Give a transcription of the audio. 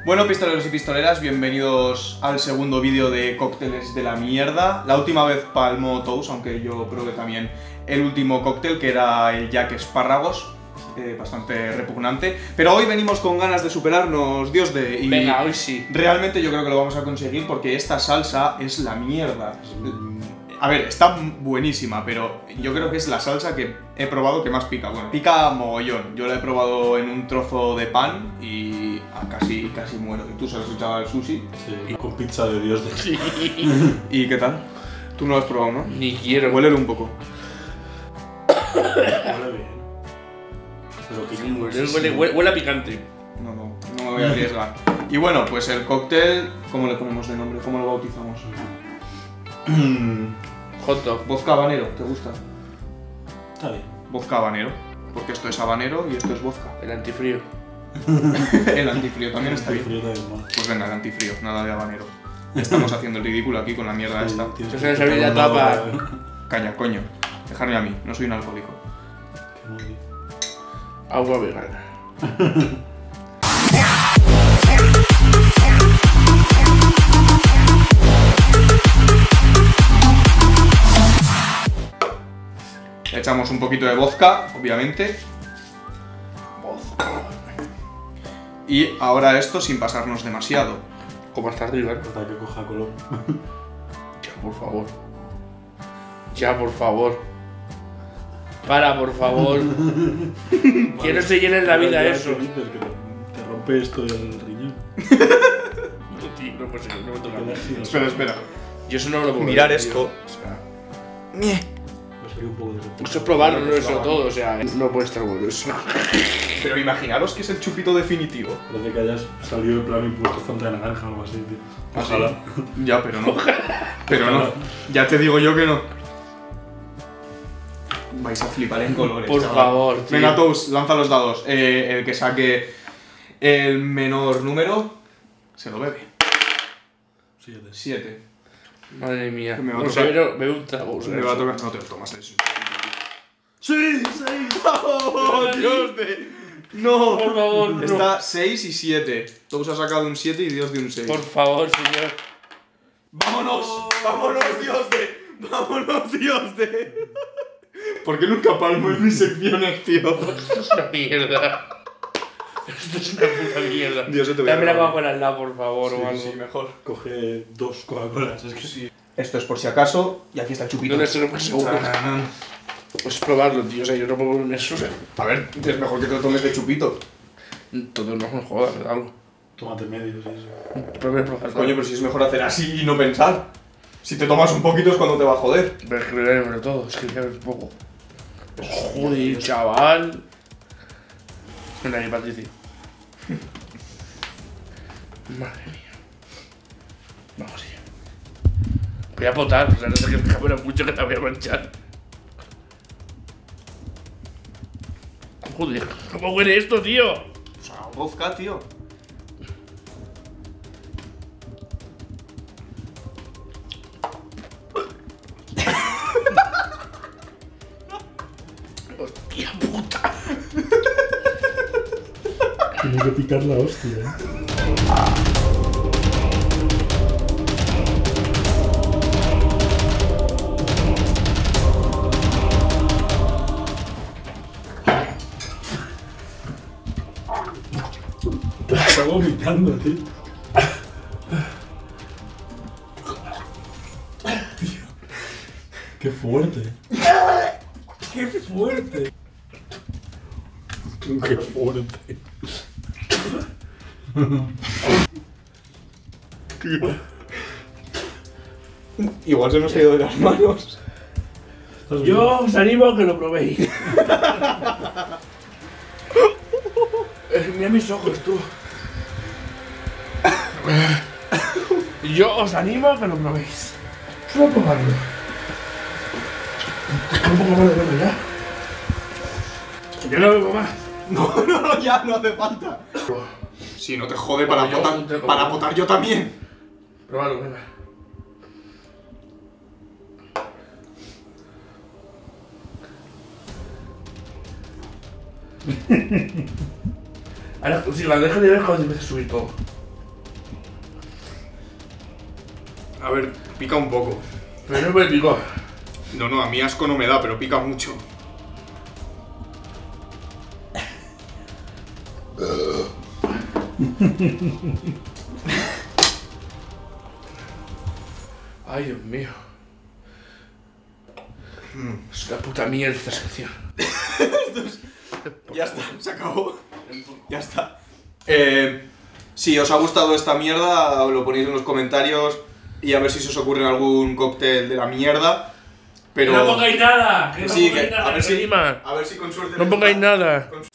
Bueno, pistoleros y pistoleras, bienvenidos al segundo vídeo de cócteles de la mierda. La última vez palmó Tous, aunque yo probé también el último cóctel, que era el Jack Espárragos, bastante repugnante. Pero hoy venimos con ganas de superarnos, Dios de... Y venga, hoy sí. Realmente yo creo que lo vamos a conseguir porque esta salsa es la mierda. A ver, está buenísima, pero yo creo que es la salsa que he probado que más pica. Bueno, pica mogollón. Yo la he probado en un trozo de pan y casi muero. ¿Y tú se lo has echado al sushi? Sí, con pizza de Dios de... Sí. ¿Y qué tal? Tú no lo has probado, ¿no? Ni quiero. Huélelo un poco. Huele bien. Pero pica muchísimo. Huele a picante. No me voy a arriesgar. Y bueno, pues el cóctel, ¿cómo le ponemos de nombre? ¿Cómo lo bautizamos? Hot dog. Vodka habanero, ¿te gusta? Está bien. Vodka habanero, porque esto es habanero y esto es vodka. El antifrío. El antifrío también está bien. Frío también mola. Pues venga, el antifrío, nada de habanero. Estamos haciendo el ridículo aquí con la mierda esta. Tienes Eso que se abrir la quitar una tapa. hora, Calla, coño. Dejarme a mí, no soy un alcohólico. que no vi. Agua vegana. Le echamos un poquito de vodka, obviamente. Y ahora esto sin pasarnos demasiado. Como hasta arriba. Hasta que coja color. Ya, por favor. Ya, por favor. Para, por favor. Que no se llene en la vida Ya, eso. ¿qué dices? Que te rompe esto el riñón. No, tío, no puede ser, no me toca. Espera. Yo eso no me lo puedo Mirar ver, esto. tío. O sea, Me salió un poco de... eso es probarlo, no eso todo. O sea, no puede estar bueno eso. Pero imaginaros que es el chupito definitivo. Parece que hayas salido en plan y puesto Fanta de naranja o algo así, tío. ¿Ah, sí? Ojalá. Ya, pero no. Pero no. Ya te digo yo que no. Vais a flipar en colores. Por chaval. favor, tío. Venga, Tous, lanza los dados. El que saque el menor número se lo bebe. 7. 7. Madre mía. Me va a No tocar. sé, pero me gusta. Vamos Me va a tocar. No te lo tomas eso. ¡Sí! ¡Oh, Dios de! ¡No! Por favor, no. Está 6 y 7. Tous ha sacado un 7 y Dios de un 6. Por favor, señor. ¡Vámonos! ¡Vámonos, Dios de! ¡Vámonos, Dios de! ¿Por qué nunca palmo en mis secciones, tío? Esto es una mierda. Esto es una puta mierda. Dios, te voy a Dame la robar. Coca-Cola al lado, por favor, o algo. Sí, mejor. Coge 2 Coca-Colas, es que sí. Esto es por si acaso, y aquí está el chupito. No le sé, pues seguro. Pues probarlo, tío. O sea, yo no puedo ponerme eso. O sea, A ver, es mejor que te lo tomes de chupito. todo no me jodas, algo. Tómate medio, sí, eso. Probar. Coño, pero si es mejor hacer así y no pensar. Si te tomas un poquito es cuando te va a joder. Pero es que me da todo. Es que ya es poco. Joder, chaval. Mira, mi Patricio. Madre mía. Vamos allá. Voy a potar, o sea, no sé que me cabra mucho que te voy a manchar. Joder, ¿cómo huele esto, tío? O sea, vodka, tío. Hostia puta. Tiene que picar la hostia, Te está vomitando, tío. ¡Qué fuerte! ¡Qué fuerte! ¡Qué fuerte! Igual se nos ha ido de las manos. Yo os animo a que lo probéis. Mira mis ojos, tú. Yo os animo a que lo probéis. Solo probarlo. Un poco más de verlo ya. Yo no bebo más. No, ya no hace falta. Si no te jode para Yo, potar, para potar yo también. Probadlo, venga. Ahora, si la dejas de ver cuando empieza a subir todo. A ver, pica un poco. Pero no me picó. No, a mí asco no me da, pero pica mucho. Ay, Dios mío. Es una puta mierda esta sección. Ya está, se acabó. Ya está. Si os ha gustado esta mierda, lo ponéis en los comentarios y a ver si se os ocurre algún cóctel de la mierda. Pero ¡Que no pongáis nada! ¡Que no sí, pongáis nada! a ver si encima. con suerte. No pongáis nada.